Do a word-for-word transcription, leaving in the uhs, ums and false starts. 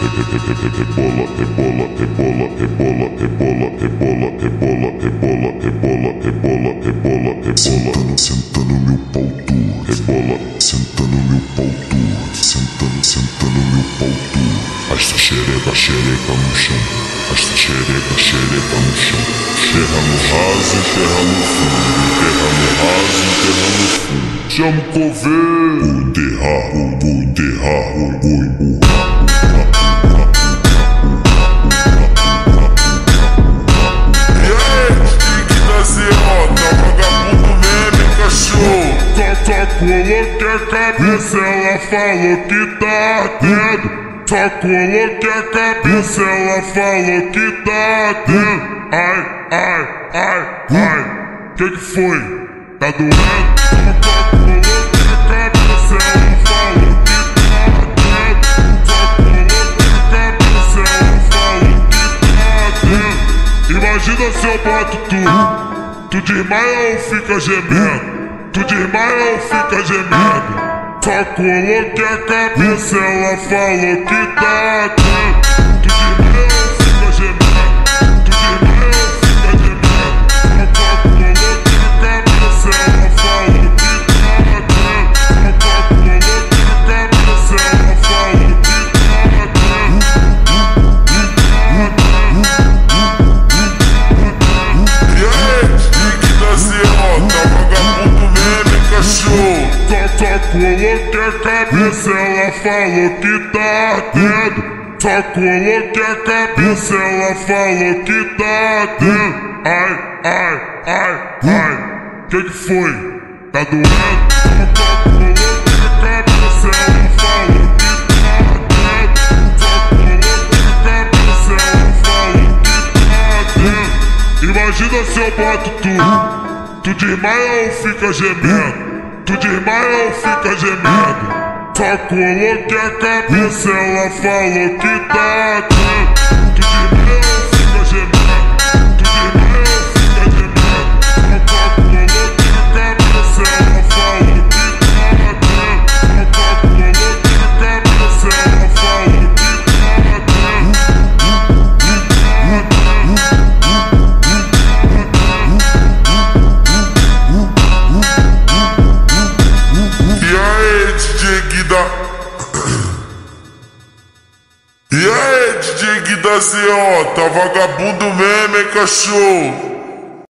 rebola, rebola, rebola, rebola, rebola, rebola, rebola, rebola, rebola, rebola, rebola, rebola. Sentando, sentando meu pau torto. Rebola, sentando meu pau torto. Sentando, sentando meu pau torto. Esta xereca, xereca no chão. Esta xereca, xereca no chão. Xerra no raso, xerra no fundo. Enterra no raso, enterra no fundo. Chama o coveiro. Vou enterrar, vou, vou enterrar, vou, vou empurrar. E aí, Stick da Zerota, vagabundo meme, cachorro. Só coloquei a cabeça, ela falou que tá ardendo. Só coloquei a cabeça, ela falou que tá ardendo. Ai, ai, ai, ai, que que foi? Tá doendo? Só coloquei a cabeça, ela falou que tá ardendo. Só coloquei a cabeça, ela falou que tá ardendo. Imagina se eu boto tu, tu desmaia ou fica gemendo? Tu desmaia ou fica gemendo? Só coloquei a cabeça, ela falou que tá ardendo. Tu desmaia ou fica gemendo? Tu desmaia ou fica gemendo? Só coloquei a cabeça, ela falou que tá ardendo. Só coloquei a cabeça, ela falou que tá ardendo. E aí, Stick da Zerota, vagabundo meme, cachorro. Só coloquei a cabeça, ela falou que tá ardendo. Só coloquei a cabeça, ela falou que tá ardendo. Ai, ai, ai, ai, que que foi? Tá doendo? Só coloquei a cabeça, ela falou que tá ardendo. Só coloquei a cabeça, ela falou que tá ardendo. Imagina se eu boto tu, tu desmaia ou fica gemendo? Tu desmaia ou fica gemendo? Só coloquei a cabeça, ela falou que tá ardendo. Tu desmaia ou fica gemendo? Tu desmaia ou fica gemendo? Só coloquei a cabeça, ela falou que tá ardendo. Só coloquei a cabeça, ela falou que tá ardendo. E aí, D J Guida? E aí, D J Guida Zerota, vagabundo meme, cachorro?